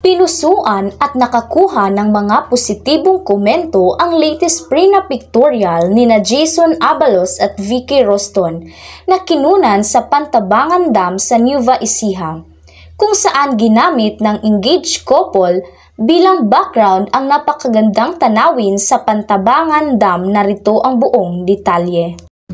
Pinusuan at nakakuha ng mga positibong komento ang latest Prina pictorial nina Jason Abalos at Vicky Roston na kinunan sa Pantabangan Dam sa Nueva Ecija, kung saan ginamit ng engaged couple bilang background ang napakagandang tanawin sa Pantabangan Dam. Narito ang buong detalye.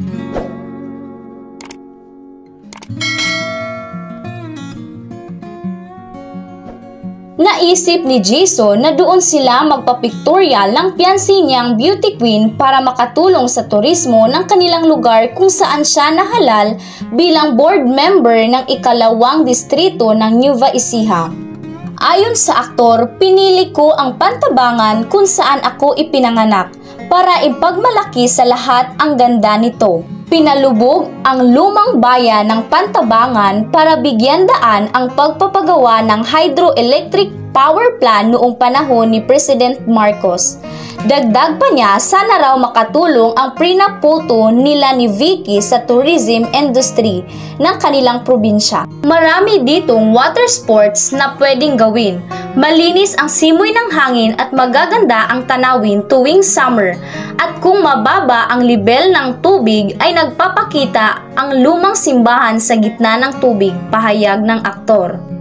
Naisip ni Jason na doon sila magpa-pictorial ng fiancé niyang beauty queen para makatulong sa turismo ng kanilang lugar kung saan siya nahalal bilang board member ng ikalawang distrito ng Nueva Ecija. Ayon sa aktor, pinili ko ang Pantabangan kung saan ako ipinanganak para ipagmalaki sa lahat ang ganda nito. Pinalubog ang lumang bayan ng Pantabangan para bigyan daan ang pagpapagawa ng hydroelectric power plant noong panahon ni President Marcos. Dagdag pa niya, sana raw makatulong ang Prina photo nila ni Vicky sa tourism industry ng kanilang probinsya. Marami ditong water sports na pwedeng gawin. Malinis ang simoy ng hangin at magaganda ang tanawin tuwing summer. At kung mababa ang level ng tubig ay nagpapakita ang lumang simbahan sa gitna ng tubig, pahayag ng aktor.